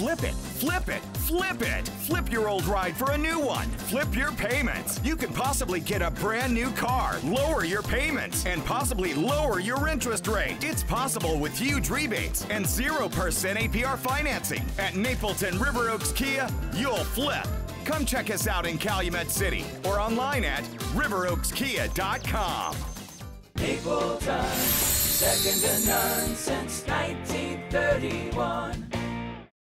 Flip it, flip it, flip it. Flip your old ride for a new one. Flip your payments. You can possibly get a brand new car, lower your payments, and possibly lower your interest rate. It's possible with huge rebates and 0% APR financing. At Napleton River Oaks Kia, you'll flip. Come check us out in Calumet City or online at riveroakskia.com. Napleton, second to none since 1931.